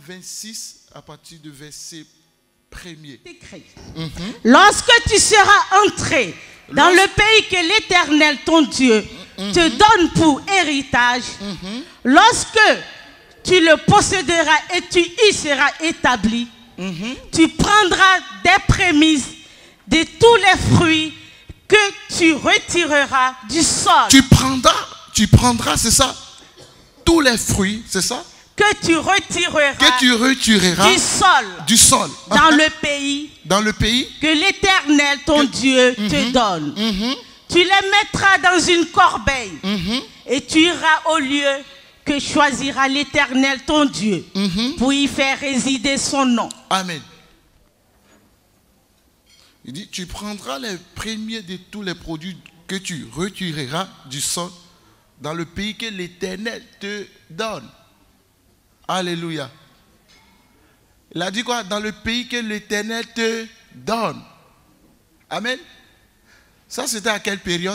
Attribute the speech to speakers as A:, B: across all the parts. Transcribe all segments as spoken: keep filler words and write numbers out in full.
A: vingt-six, à partir du verset premier.
B: Mm-hmm. Lorsque tu seras entré dans Lorsque... le pays que l'Éternel, ton Dieu, mm-hmm. te donne pour héritage, mm-hmm. lorsque tu le posséderas et tu y seras établi, mm-hmm. tu prendras des prémices de tous les fruits que tu retireras du sol.
A: Tu prendras, tu prendras, c'est ça? Tous les fruits, c'est ça?
B: Que tu retireras,
A: que tu retireras
B: du sol,
A: du sol.
B: Dans uh-huh. le pays,
A: dans le pays
B: que l'Éternel, ton que... Dieu, mm-hmm. te donne. Mm-hmm. Tu les mettras dans une corbeille mm-hmm. et tu iras au lieu que choisira l'Éternel, ton Dieu, mm-hmm. pour y faire résider son nom.
A: Amen. Il dit, tu prendras les premiers de tous les produits que tu retireras du sol dans le pays que l'Éternel te donne. Alléluia. Il a dit quoi? Dans le pays que l'Éternel te donne. Amen. Ça, c'était à quelle période?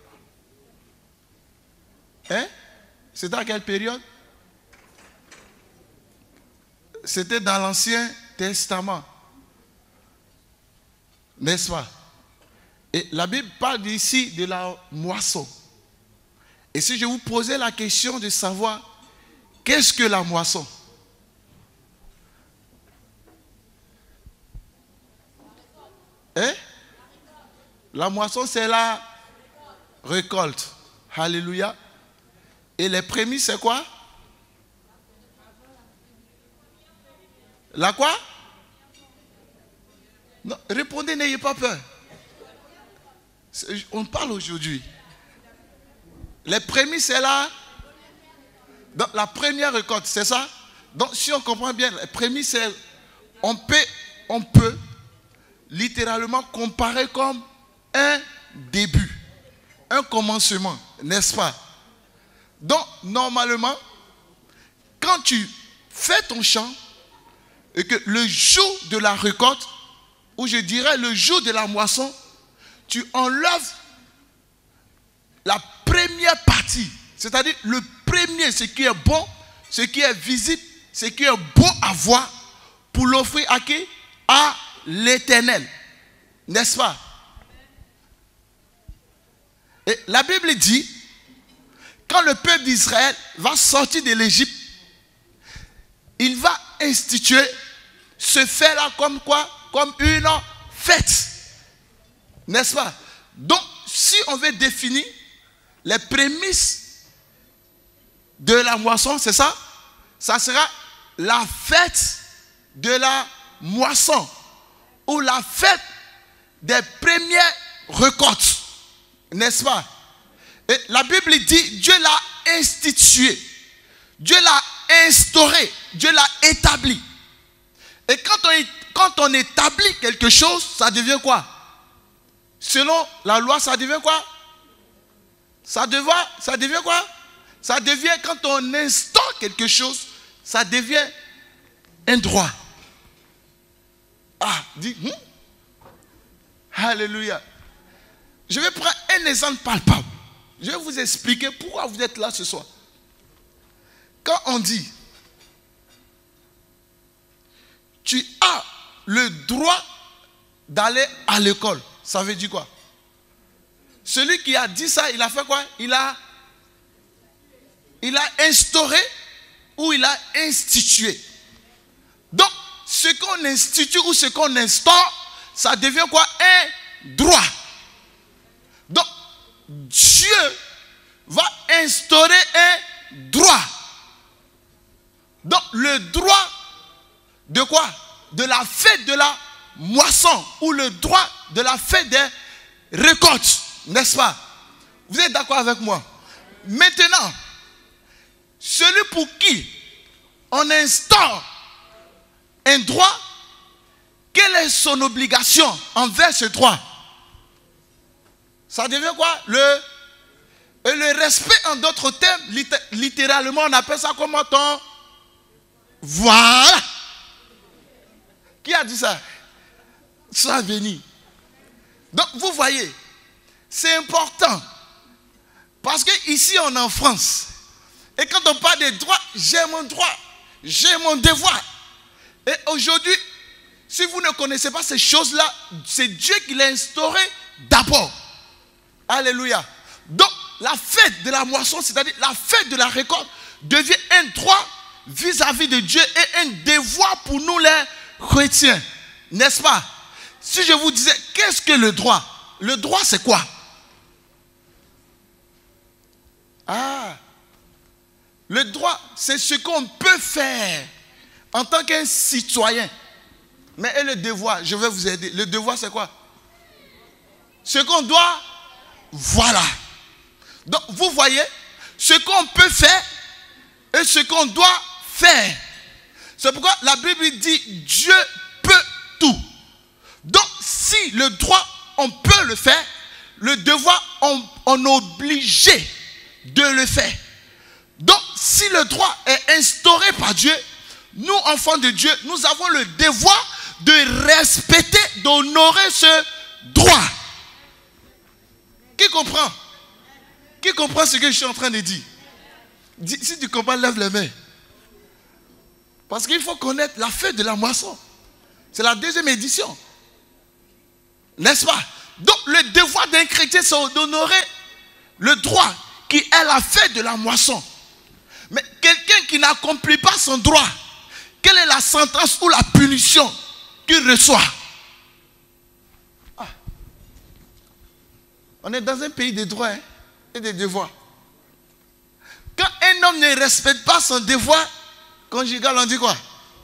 A: Hein? C'était à quelle période? C'était dans l'Ancien Testament. N'est-ce pas? Et la Bible parle ici de la moisson. Et si je vous posais la question de savoir qu'est-ce que la moisson? Hein? La moisson, c'est la récolte. Alléluia. Et les prémices, c'est quoi? La quoi? Non, répondez, n'ayez pas peur. On parle aujourd'hui. Les prémices, c'est là. Donc, la première récolte, c'est ça? Donc, si on comprend bien, les prémices, c'est. On peut, on peut littéralement comparer comme un début, un commencement, n'est-ce pas? Donc, normalement, quand tu fais ton champ, et que le jour de la récolte, ou je dirais le jour de la moisson, tu enlèves la première partie, c'est-à-dire le premier, ce qui est bon, ce qui est visible, ce qui est bon à voir, pour l'offrir à qui? À l'Éternel. N'est-ce pas? Et la Bible dit, quand le peuple d'Israël va sortir de l'Égypte, il va instituer ce fait-là comme quoi? Comme une fête. N'est-ce pas? Donc, si on veut définir les prémices de la moisson, c'est ça? Ça sera la fête de la moisson ou la fête des premières récoltes. N'est-ce pas? Et la Bible dit, Dieu l'a institué. Dieu l'a instauré. Dieu l'a établi. Et quand on, quand on établit quelque chose, ça devient quoi? Selon la loi, ça devient quoi? Ça devient, ça devient quoi? Ça devient, quand on instaure quelque chose, ça devient un droit. Ah, dis, hmm? Alléluia. Je vais prendre un exemple palpable. Je vais vous expliquer pourquoi vous êtes là ce soir. Quand on dit, tu as le droit d'aller à l'école, ça veut dire quoi? Celui qui a dit ça, il a fait quoi? Il a, il a instauré ou il a institué. Donc, ce qu'on institue ou ce qu'on instaure, ça devient quoi? Un droit. Donc, Dieu va instaurer un droit. Donc, le droit de quoi? De la fête de la moisson ou le droit de la fête des récoltes. N'est-ce pas? Vous êtes d'accord avec moi? Maintenant, celui pour qui on instaure un droit, quelle est son obligation envers ce droit? Ça devient quoi? Le, et le respect, en d'autres termes, littéralement, on appelle ça comment? Ton voilà. Qui a dit ça? Ça venir. Donc, vous voyez, c'est important. Parce que ici, on est en France. Et quand on parle des droits, j'ai mon droit, j'ai mon devoir. Et aujourd'hui, si vous ne connaissez pas ces choses-là, c'est Dieu qui l'a instauré d'abord. Alléluia. Donc, la fête de la moisson, c'est-à-dire la fête de la récolte, devient un droit vis-à-vis de Dieu et un devoir pour nous les chrétiens. N'est-ce pas? Si je vous disais, qu'est-ce que le droit? Le droit, c'est quoi? Ah, le droit, c'est ce qu'on peut faire en tant qu'un citoyen. Mais et le devoir, je vais vous aider. Le devoir, c'est quoi? Ce qu'on doit, voilà. Donc, vous voyez, ce qu'on peut faire et ce qu'on doit faire. C'est pourquoi la Bible dit, Dieu peut tout. Donc, si le droit, on peut le faire, le devoir, on, on est obligé de le faire. Donc, si le droit est instauré par Dieu, nous, enfants de Dieu, nous avons le devoir de respecter, d'honorer ce droit. Qui comprend? Qui comprend ce que je suis en train de dire? Dis, si tu comprends, lève les mains. Parce qu'il faut connaître la fête de la moisson. C'est la deuxième édition. N'est-ce pas? Donc, le devoir d'un chrétien, c'est d'honorer le droit qui est la fête de la moisson. Mais quelqu'un qui n'accomplit pas son droit, quelle est la sentence ou la punition qu'il reçoit? Ah. On est dans un pays de droits, hein, et de devoirs. Quand un homme ne respecte pas son devoir conjugal, on dit quoi?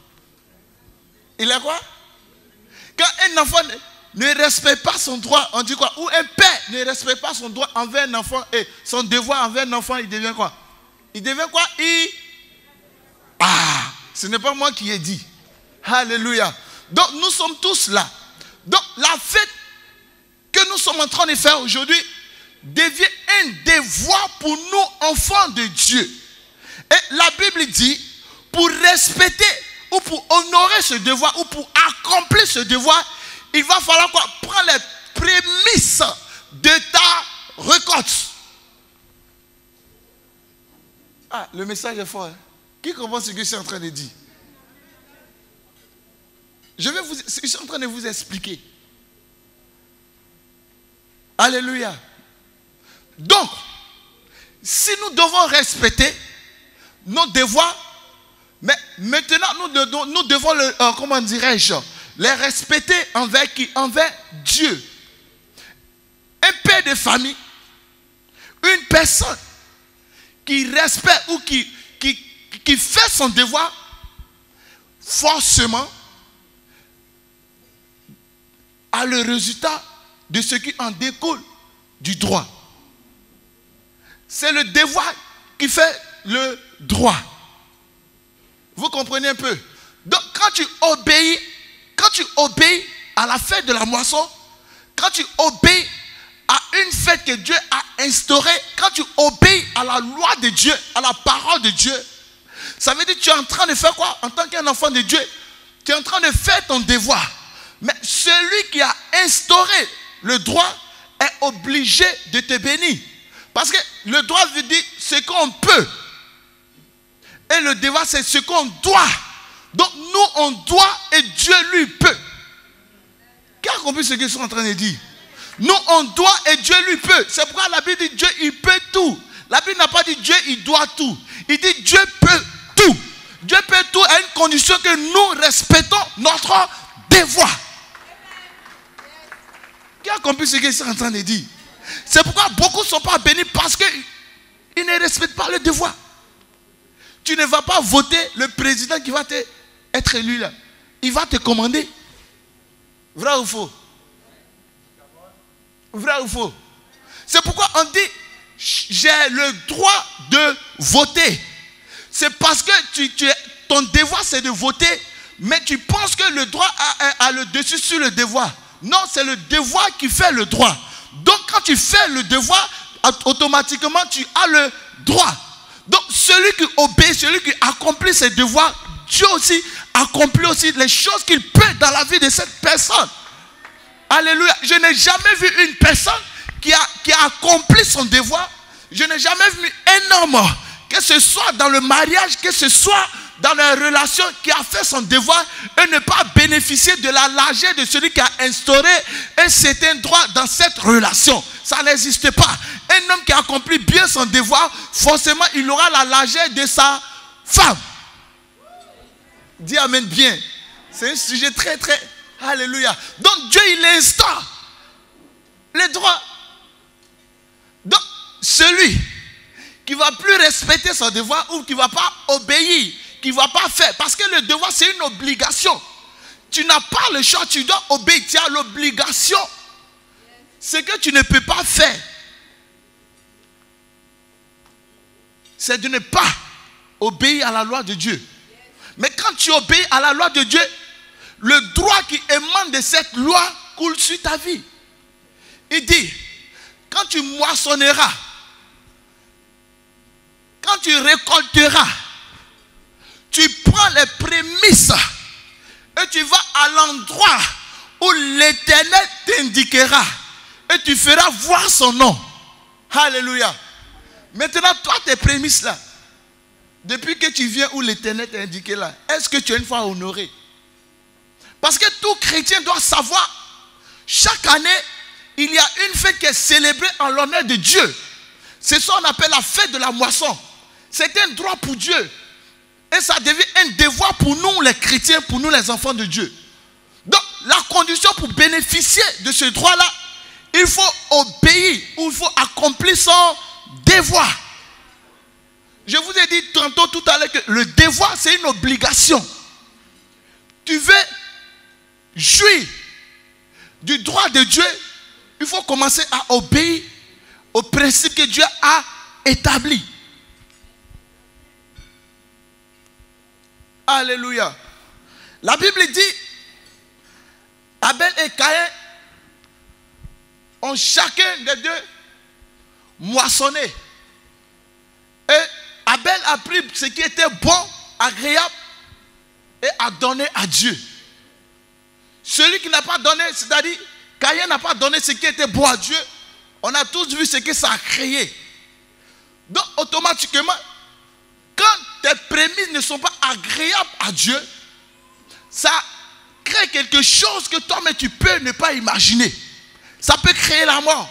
A: Il est quoi? Quand un enfant ne respecte pas son droit, on dit quoi? Ou un père ne respecte pas son droit envers un enfant et son devoir envers un enfant, il devient quoi? Il devient quoi? Il... Ah, ce n'est pas moi qui ai dit. Alléluia. Donc nous sommes tous là. Donc la fête que nous sommes en train de faire aujourd'hui devient un devoir pour nous, enfants de Dieu. Et la Bible dit, pour respecter ou pour honorer ce devoir ou pour accomplir ce devoir, il va falloir quoi? Prendre les prémices de ta récolte. Ah, le message est fort. Hein? Qui comprend ce que je suis en train de dire? Je vais vous, je suis en train de vous expliquer. Alléluia. Donc, si nous devons respecter nos devoirs, mais maintenant nous devons, nous devons le, euh, comment dirais-je, les respecter envers qui? Envers Dieu. Un père de famille, une personne qui respecte ou qui, qui, qui fait son devoir, forcément, a le résultat de ce qui en découle du droit. C'est le devoir qui fait le droit. Vous comprenez un peu? Donc quand tu obéis, quand tu obéis à la fête de la moisson, quand tu obéis à une fête que Dieu a instaurée, quand tu obéis à la loi de Dieu, à la parole de Dieu, ça veut dire que tu es en train de faire quoi? En tant qu'un enfant de Dieu, tu es en train de faire ton devoir. Mais celui qui a instauré le droit est obligé de te bénir. Parce que le droit veut dire ce qu'on peut. Et le devoir, c'est ce qu'on doit. Donc nous, on doit et Dieu lui peut. Qui a compris ce que je suis en train de dire? Nous, on doit et Dieu lui peut. C'est pourquoi la Bible dit Dieu, il peut tout. La Bible n'a pas dit Dieu, il doit tout. Il dit Dieu peut tout. Dieu peut tout à une condition que nous respectons notre devoir. Qui a compris ce que je suis en train de dire? C'est pourquoi beaucoup ne sont pas bénis parce qu'ils ne respectent pas le devoir. Tu ne vas pas voter le président qui va te, être élu là. Il va te commander. Vrai ou faux? Vrai ou faux? C'est pourquoi on dit j'ai le droit de voter. C'est parce que tu, tu, ton devoir c'est de voter, mais tu penses que le droit a, a, a le dessus sur le devoir. Non, c'est le devoir qui fait le droit. Donc quand tu fais le devoir, automatiquement tu as le droit. Donc celui qui obéit, celui qui accomplit ses devoirs, Dieu aussi accomplit aussi les choses qu'il peut dans la vie de cette personne. Alléluia. Je n'ai jamais vu une personne qui a, qui a accompli son devoir. Je n'ai jamais vu un homme, que ce soit dans le mariage, que ce soit dans la relation qui a fait son devoir et ne pas bénéficier de la largeur de celui qui a instauré un certain droit dans cette relation. Ça n'existe pas. Un homme qui accomplit bien son devoir, forcément, il aura la largeur de sa femme. Dis amen bien. C'est un sujet très, très... Alléluia. Donc Dieu, il instaure les droits. Donc, celui qui ne va plus respecter son devoir ou qui ne va pas obéir, qui ne va pas faire, parce que le devoir, c'est une obligation. Tu n'as pas le choix, tu dois obéir, tu as l'obligation. Ce que tu ne peux pas faire, c'est de ne pas obéir à la loi de Dieu. Mais quand tu obéis à la loi de Dieu, le droit qui émane de cette loi coule sur ta vie. Il dit, quand tu moissonneras, quand tu récolteras, tu prends les prémices et tu vas à l'endroit où l'Éternel t'indiquera et tu feras voir son nom. Alléluia. Maintenant, toi, tes prémices là, depuis que tu viens où l'Éternel t'a indiqué là, est-ce que tu as une foi honorée? Parce que tout chrétien doit savoir, chaque année, il y a une fête qui est célébrée en l'honneur de Dieu. C'est ça qu'on appelle la fête de la moisson. C'est un droit pour Dieu. Et ça devient un devoir pour nous les chrétiens, pour nous les enfants de Dieu. Donc, la condition pour bénéficier de ce droit-là, il faut obéir ou il faut accomplir son devoir. Je vous ai dit tantôt tout à l'heure que le devoir, c'est une obligation. Tu veux jouir du droit de Dieu, il faut commencer à obéir aux principes que Dieu a établis. Alléluia. La Bible dit, Abel et Caïn ont chacun des deux moissonné. Et Abel a pris ce qui était bon, agréable, et a donné à Dieu. Celui qui n'a pas donné, c'est-à-dire, Caïn n'a pas donné ce qui était bon à Dieu, on a tous vu ce que ça a créé. Donc, automatiquement, quand tes prémices ne sont pas agréables à Dieu, ça crée quelque chose que toi-même tu peux ne pas imaginer. Ça peut créer la mort.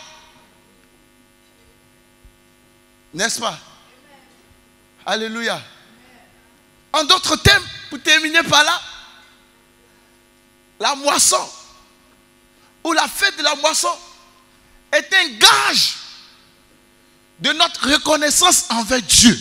A: N'est-ce pas? Alléluia. En d'autres termes, pour terminer par là, la moisson ou la fête de la moisson est un gage de notre reconnaissance envers Dieu.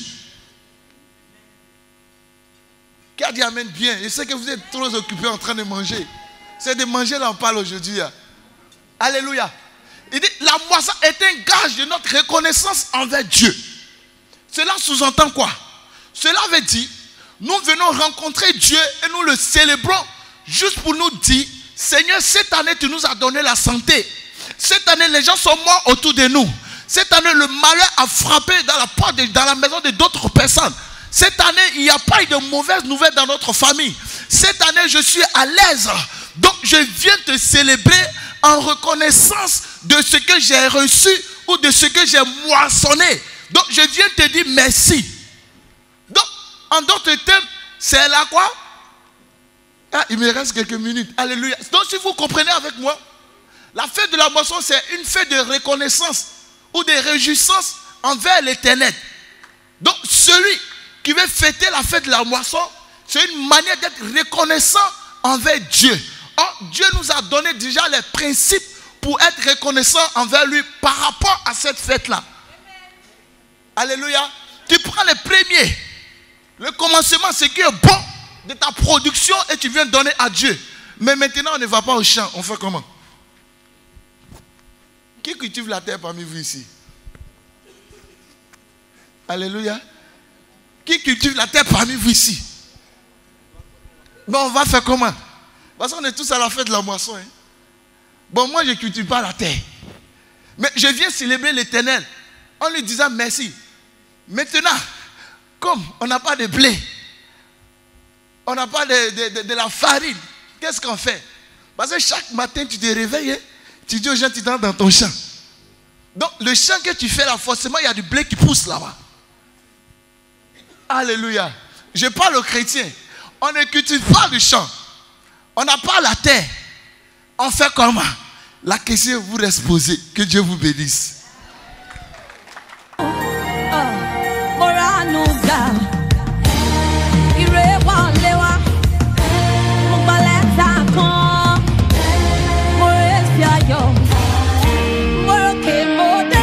A: Qui a dit amen bien? Je sais que vous êtes trop occupés en train de manger. C'est de manger là on parle aujourd'hui. Alléluia. Il dit la moisson est un gage de notre reconnaissance envers Dieu. Cela sous-entend quoi? Cela veut dire nous venons rencontrer Dieu et nous le célébrons juste pour nous dire Seigneur, cette année tu nous as donné la santé. Cette année les gens sont morts autour de nous. Cette année le malheur a frappé dans la porte, de, dans la maison de d'autres personnes. Cette année il n'y a pas eu de mauvaises nouvelles dans notre famille. Cette année je suis à l'aise. Donc je viens te célébrer en reconnaissance de ce que j'ai reçu ou de ce que j'ai moissonné. Donc je viens te dire merci. Donc en d'autres termes, c'est là quoi? Ah, il me reste quelques minutes. Alléluia. Donc si vous comprenez avec moi, la fête de la moisson c'est une fête de reconnaissance ou de réjouissance envers l'Éternel. Donc celui qui veut fêter la fête de la moisson, c'est une manière d'être reconnaissant envers Dieu. Or, Dieu nous a donné déjà les principes pour être reconnaissant envers lui par rapport à cette fête-là. Alléluia. Tu prends les premiers, le commencement, ce qui est bon de ta production et tu viens donner à Dieu. Mais maintenant, on ne va pas au champ. On fait comment? Qui cultive la terre parmi vous ici? Alléluia. Qui cultive la terre parmi vous ici? Bon, on va faire comment? Parce qu'on est tous à la fête de la moisson. Hein? Bon, moi, je ne cultive pas la terre. Mais je viens célébrer l'Éternel en lui disant merci. Maintenant, comme on n'a pas de blé, on n'a pas de, de, de, de la farine, qu'est-ce qu'on fait? Parce que chaque matin, tu te réveilles, tu dis aux gens, tu es dans ton champ. Donc, le champ que tu fais là, forcément, il y a du blé qui pousse là-bas. Alléluia. je parle aux chrétiens. On ne cultive pas le champ. On n'a pas la terre. On fait comment? La question vous reste posée. Que Dieu vous bénisse.